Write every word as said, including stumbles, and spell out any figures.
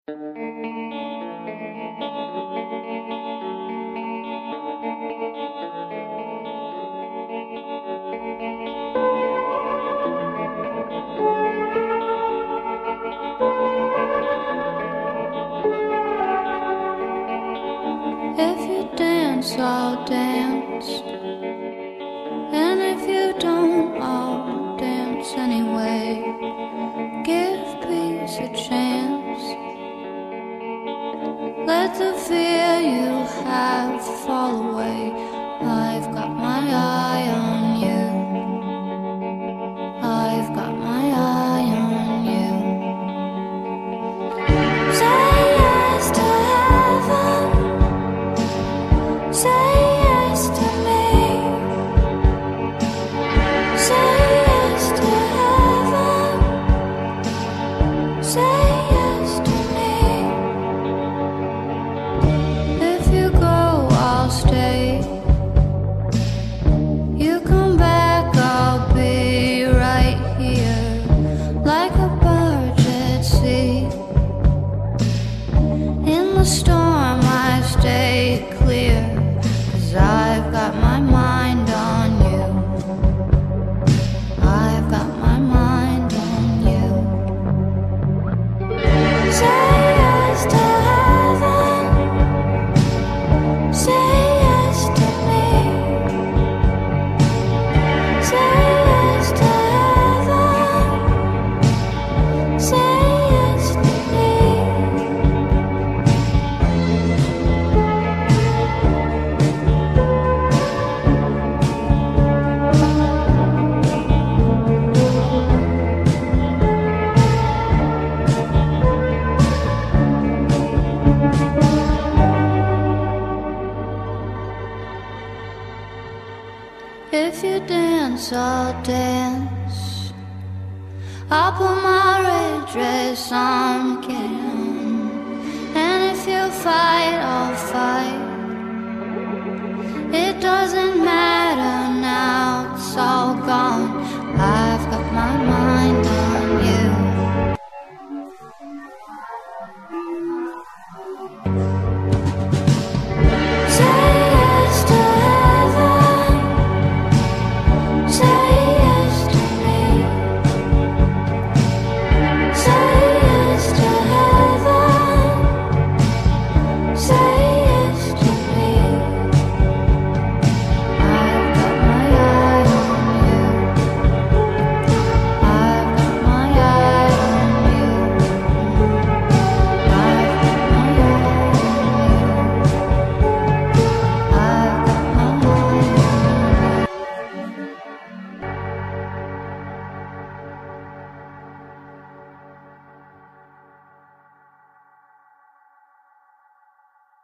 If you dance, I'll dance. And if you don't, I'll dance anyway. Give peace a chance. Let the fear you have fall away. I've got my eye on you. I've got my eye on you. Say yes to heaven. Say yes to me. Say yes to heaven. Say yes to me. If you go, I'll stay. You come back, I'll be right here, like a barge at sea. In the storm I stay clear, 'cause I've got my mind on you. I've got my mind on you. Say yes to heaven. Say yes to me. Say yes to heaven. Say yes to me. If you dance, I'll dance. I'll put my red dress on again. And if you fight,